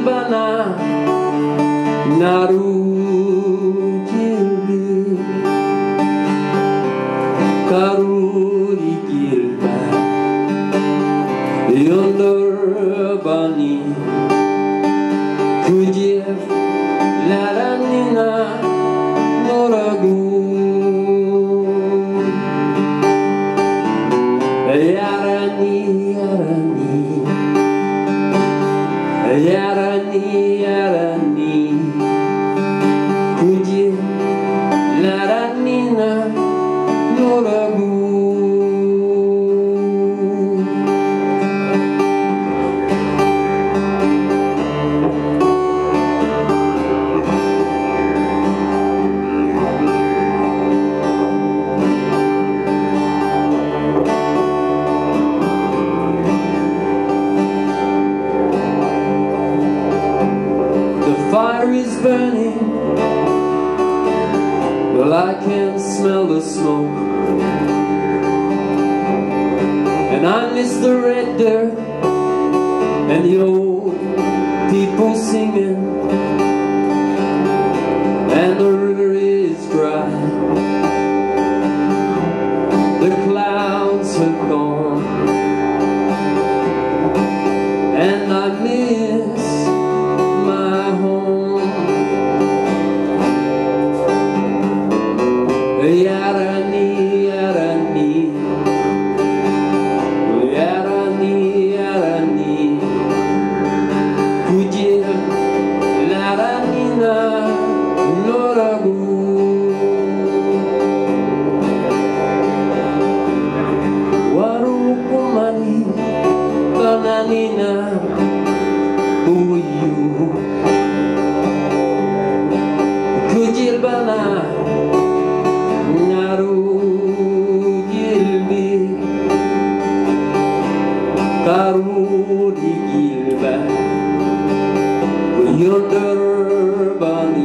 bana 나루길비 가루리길바 연돌바니 그집 라라니나 노라구 야라니 야라니 야라니 야라니 그집 라라니나 노라구 Fire is burning, well I can smell the smoke, and I miss the red dirt and the old people singing, and the river is dry, the clouds have gone, and I miss my home. Yarani, yarani, yarani, yarani, kujir laranina noragu. Warukumani bananina uyu. Kujil bana narugilbi karudigilba yonder bani